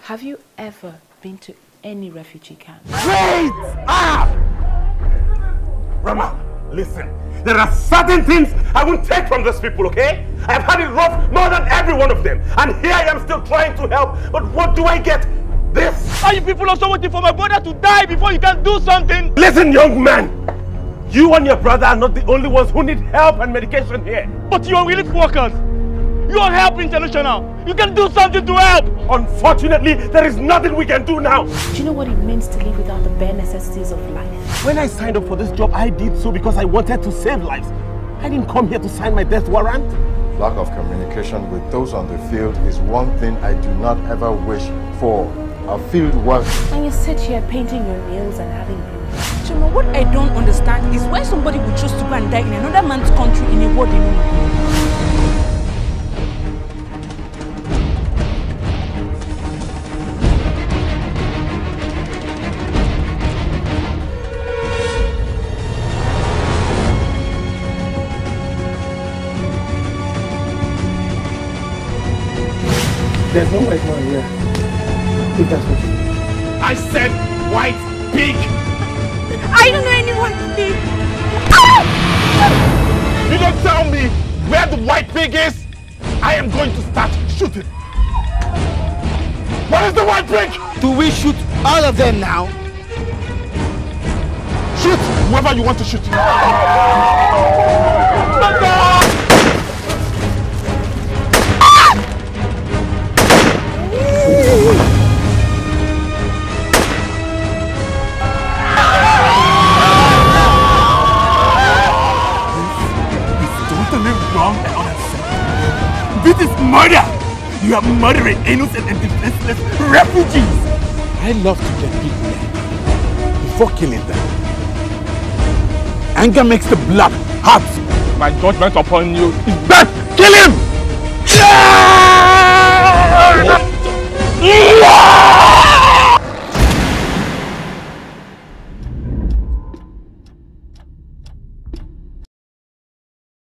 Have you ever been to any refugee camp? Wait! Rama, listen. There are certain things I won't take from these people, okay? I've had it rough more than every one of them. And here I am still trying to help. But what do I get? This. Are you people also waiting for my brother to die before you can do something? Listen, young man. You and your brother are not the only ones who need help and medication here. But you are relief workers. You are Help International. You can do something to help. Unfortunately, there is nothing we can do now. Do you know what it means to live without the bare necessities of life? When I signed up for this job, I did so because I wanted to save lives. I didn't come here to sign my death warrant. Lack of communication with those on the field is one thing I do not ever wish for a field worker. And you sit here painting your nails and having dreams. Chima, what I don't understand is why somebody would choose to go and die in another man's country in a war they know. There's no white man here. If that's what you mean. I said white pig! I don't know any white pig! You don't tell me where the white pig is! I am going to start shooting! What is the white pig? Do we shoot all of them now? Shoot whoever you want to shoot. This is murder! You are murdering innocent and defenseless refugees! I love to get people there before killing them. Anger makes the blood hot. My judgment upon you is death. Kill him!